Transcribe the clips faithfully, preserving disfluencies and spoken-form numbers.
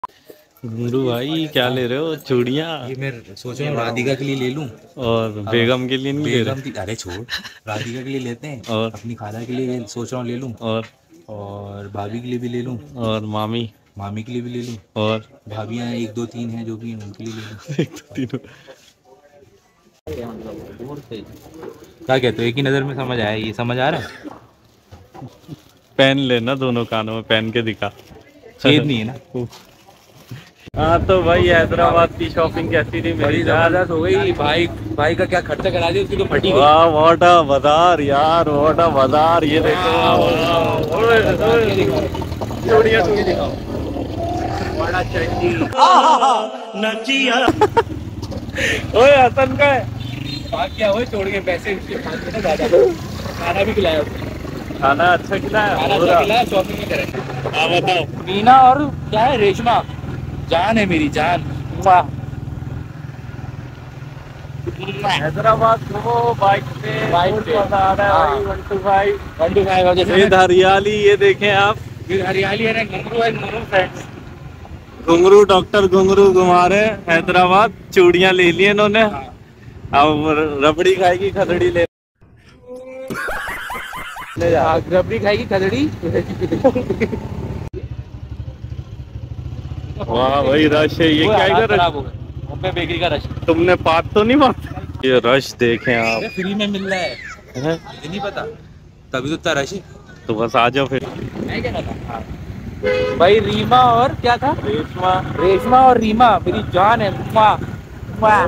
गुरु भाई क्या ले रहे हो? चूड़ियाँ? ये मैं सोच रहा हूँ राधिका के लिए ले लूँ। और बेगम के लिए नहीं ले बेगम रहे? की अरे छोड़, राधिका के लिए लेते हैं। और अपनी खाला के लिए सोच रहा हूँ ले लूँ। और और भाभी के लिए भी ले लूँ। और मामी? मामी के लिए भी ले लूँ। और भाभियाँ एक दो तीन हैं जो भी हैं उनके लिए ले लूँ। एक तो तीनों। क्या कहते हो? एक ही नज़र में समझ आया? ये समझ आ रहा है? पेन लेना, दोनों कानों में पहन के दिखा। छेद नहीं है ना? हाँ तो भाई हैदराबाद की शॉपिंग कैसी रही बड़ी मेरी जान? जबरदस्त हो गई भाई। भाई का क्या खर्चा करा दिया, उसकी तो फटी गई। वाह व्हाट अ बाजार यार, व्हाट अ बाजार। ये देखो चूड़ियाँ दिखाओ। बड़ा चंडी। ओए हसन का है। भाग क्या हुआ? छोड़ के पैसे उसके भाग के ना दादा को खाना भी खिलाया उसने। खाना अच्छा खिलाया? खाना अच्छा खिलाया, शॉपिंग भी करें। हाँ बताओ। मीना और क्या है, रेशमा जान है मेरी जान। वाह। हैदराबाद घूमो बाइक पे, बाइक बहुत पे। मजा आ रहा है हाँ। भाई। One two five one two five ये हरियाली, ये देखें आप। हरियाली है ना। घुंगरू है, घुंगरू फ्रेंड्स। घुंगरू डॉक्टर घुंगरू घुमा रहे हैं हैदराबाद। चूड़ियां ले ली इन्होंने। अब रबड़ी खाएगी, खदड़ी ले ले जा। रबड़ी खाएगी, खदड़ी। वाह भाई रश है। ये क्या है? खराब हो गया बॉम्बे बेकरी का रश। तुमने पात तो नहीं मारता? ये रश देखें आप। फ्री में मिल रहा है, हैं? ये नहीं पता, तभी तो इतना रश है। तो बस आ जाओ फिर। मैं क्या था भाई? रीमा और क्या था? रेशमा। रेशमा और रीमा मेरी जान है। वाह वाह।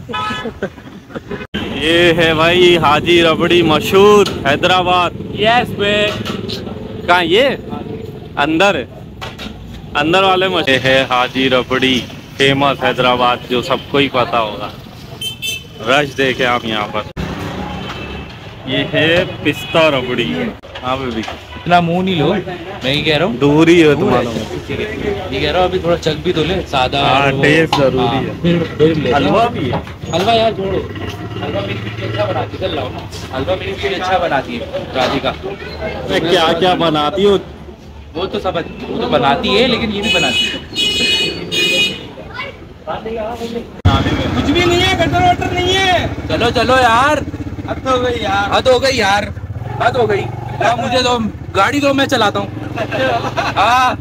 ये है भाई हाजी रबड़ी, मशहूर हैदराबाद। यस बे। कहाँ ये? अंदर है, अंदर वाले में ये है हाजी रबड़ी, फेमस हैदराबाद, जो सबको ही पता होगा। रश देखे आप यहाँ पर। ये है पिस्ता रबड़ी। हाँ बेबी इतना मुंह नहीं लो, मैं ही कह रहा हूँ। दूर ही है तुम्हारा। ठीक है, ये कह रहा हूँ अभी थोड़ा चख भी तो ले सादा। हाँ वो- टेस्ट जरूरी हाँ, है। फिर फिर ले। हलवा भी है। हलवा यार छोड़ो, हलवा मेरी बीवी अच्छा बनाती है। चल लाओ ना, हलवा मेरी बीवी अच्छा बनाती है राधिका। मैं क्या क्या बनाती हो? वो तो सब वो तो बनाती है, लेकिन ये भी बनाती है। कुछ भी नहीं है, गटर वटर नहीं है। चलो चलो यार, हद हो गई यार, हद हो गई यार, हद हो गई। अब मुझे तो गाड़ी दो, मैं चलाता हूँ। हाँ।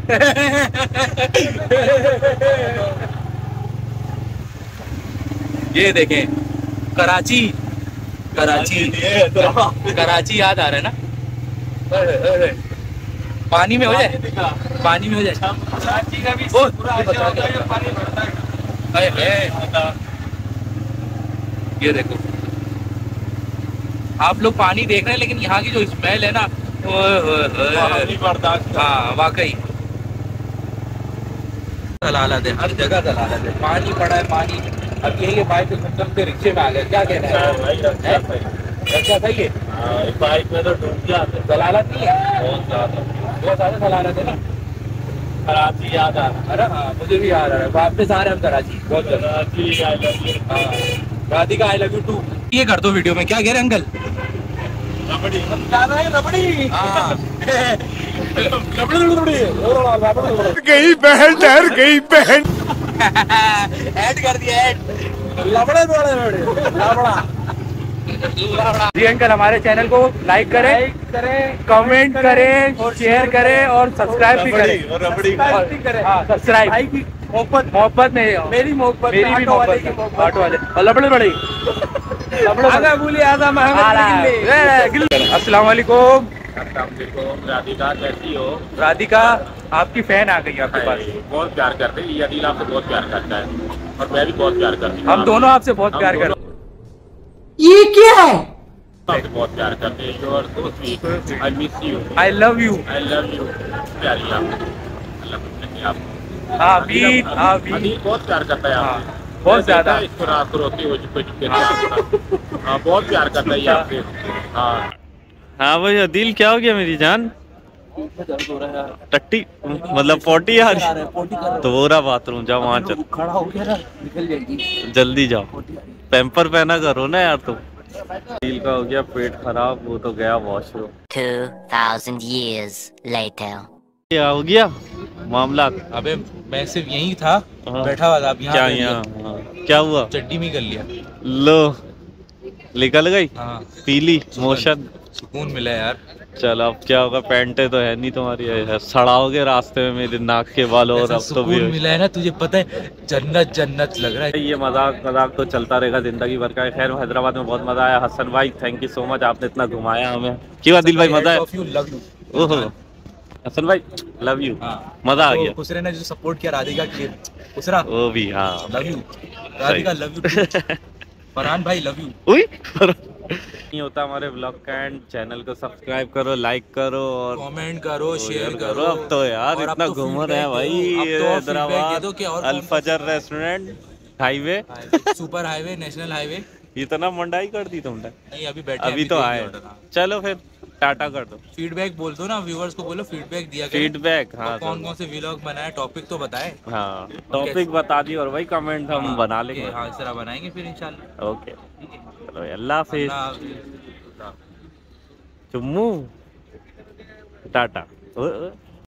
ये देखें कराची, कराची, कराची याद आ रहा है ना? पानी में हो जाए, पानी में हो जाए। कराची का भी ये देखो, आप लोग पानी देख रहे हैं, लेकिन यहाँ की जो स्मेल है ना, हाँ वाकई दलालत है, हर जगह दलालत है। पानी पड़ा है, पानी। अब यही है, बाइक घूमते से रिक्शे में आ गए। क्या कहना है? अच्छा सही है। बाइक में तो डूब जाते। दलालत नहीं है, बहुत ज्यादा, बहुत ज्यादा दलालत है ना। कराची याद आ रहा। अरे हाँ, मुझे भी याद आ रहा है। वापस आ रहे हम कराची, बहुत जल्द। हाँ, Radhika I love you too. ये कर दो वीडियो में। क्या कह रहे हैं अंकल? रबड़ी रबड़ी। हाँ। गई बहन, डर गई बहन। ऐड कर दिया, ऐड। लबड़े लबड़े लबड़ा। जी अंकल, हमारे चैनल को लाइक करें, करें, कमेंट करें, शेयर करें और सब्सक्राइब भी करें। और रबड़ी करें। हाँ, सब्सक्राइब। मोहब्बत मोहब्बत नहीं, मेरी मोहब्बत, मेरी भी मोहब्बत, ऑटो वाले और लबड़े बड़े। आजा बोली, आजा मोहम्मद। अस्सलाम वालेकुम। राधिका कैसी हो? राधिका आपकी फैन आ गई आपके पास। बहुत प्यार करते हैं, ये अदिल आपसे बहुत प्यार करता है और मैं भी बहुत प्यार करती हूँ। हम दोनों आपसे बहुत प्यार करते हैं। ये क्या है? आपसे बहुत प्यार करते हैं। You are so sweet, I miss you, I love you. I love you. प्यारी आप, अल्लाह रखे आपको। आमीन आमीन। अदिल बहुत प्यार करता है हाँ, आपसे, बहुत ज्यादा। इसको रात को रोती हो चुके चुके। हाँ बहुत प्यार करता है ये आपसे। हाँ हाँ भाई अदिल, क्या हो गया मेरी जान? टट्टी मतलब फोर्टी यार। तो वो रहा बाथरूम, जाओ वहाँ चल। खड़ा हो गया ना, निकल जाएगी। जल्दी जाओ, पैम्पर पहना करो ना यार तुम। अदिल का हो गया पेट खराब, वो तो गया washroom. Two thousand years later. क्या हो गया मामला? अबे मैं सिर्फ यही था, हाँ। बैठा हुआ था, अब यहाँ क्या कर लिया। यहाँ हाँ। क्या हुआ? चड्डी में कर लिया। लो निकल गई हाँ पीली मोशन। सुकून मिला यार। चलो अब क्या होगा, पैंटे तो है नहीं तुम्हारी, है सड़ाओगे रास्ते में मेरे नाक के बाल। और ऐसा अब तो सुकून भी मिला है ना, तुझे पता है, जन्नत जन्नत लग रहा है। ये मजाक मजाक तो चलता रहेगा जिंदगी भर का। खैर हैदराबाद में बहुत मजा आया। हसन भाई थैंक यू सो मच, आपने इतना घुमाया हमें। क्यों आदिल भाई मजा आया? Love you. ओहो हसन भाई लव यू। हाँ मजा आ गया। खुसरे ने जो सपोर्ट किया राधिका के, खुसरा वो भी हाँ love you. Radhika love you. Farhan भाई लव यू। उई नहीं होता हमारे ब्लॉग का एंड। चैनल को सब्सक्राइब करो, लाइक करो और कमेंट करो, शेयर करो। अब तो यार और अब इतना तो घूम feedback रहे हैं दो, भाई अब तो feedback दे हैदराबाद। दो कि और Al Fajar restaurant highway, super highway, national highway. इतना मंडाई कर दी तुमने। नहीं अभी बैठे, अभी तो आए। चलो फिर टाटा कर दो। फीडबैक बोल दो ना, व्यूअर्स को बोलो फीडबैक दिया करें। फीडबैक हाँ कौन कौन से व्लॉग बनाए, टॉपिक तो बताए। हाँ टॉपिक बता दी और वही कमेंट हम हाँ, बना ये लेंगे। हाँ इस तरह बनाएंगे फिर इंशाल्लाह। ओके चलो अल्लाह हाफिज। अल्लाह हाफिज। चुम्मू टाटा। ओ, ओ।